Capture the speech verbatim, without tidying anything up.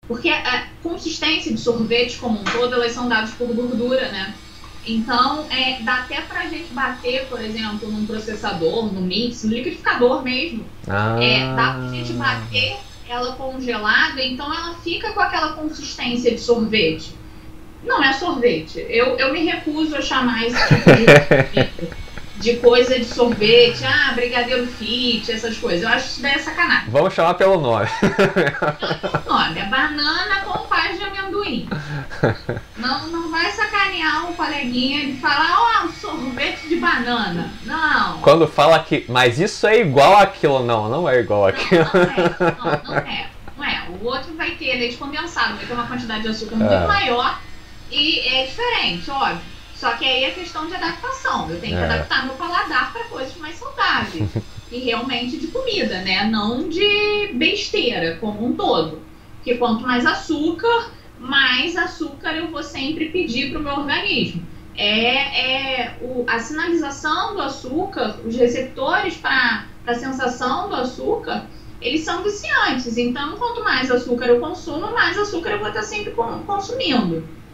Porque a consistência de sorvete como um todo, elas são dadas por gordura, né? Então, é, dá até pra gente bater, por exemplo, num processador, no mix, no liquidificador mesmo. Ah, É, dá pra gente bater ela congelada, então ela fica com aquela consistência de sorvete. Não é sorvete. Eu, eu me recuso a chamar esse tipo de, de coisa de sorvete. Ah, brigadeiro fit, essas coisas. Eu acho isso daí é sacanagem. vamos chamar pelo nome. Olha, banana com paz de amendoim. Não, não vai sacanear um coleguinha de falar, ó, oh, sorvete de banana. Não. Quando fala que, mas isso é igual àquilo, não, não é igual àquilo. Não, não é, não, não é, não é. O outro vai ter leite condensado, vai ter uma quantidade de açúcar muito É. maior e é diferente, óbvio. Só que aí é questão de adaptação. Eu tenho que É. adaptar meu paladar para coisas mais saudáveis. E realmente de comida, né? Não de besteira como um todo. Porque quanto mais açúcar, mais açúcar eu vou sempre pedir para o meu organismo. É, é o, a sinalização do açúcar, os receptores para a sensação do açúcar, eles são viciantes. Então, quanto mais açúcar eu consumo, mais açúcar eu vou estar sempre consumindo.